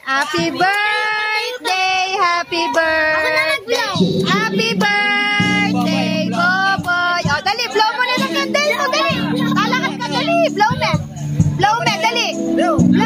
Happy birthday! Happy birthday! Happy birthday, Boboy! O, dali, blow mo na ng candle mo, dali! Kalakas ka, dali! Blow me! Blow me, dali! Blow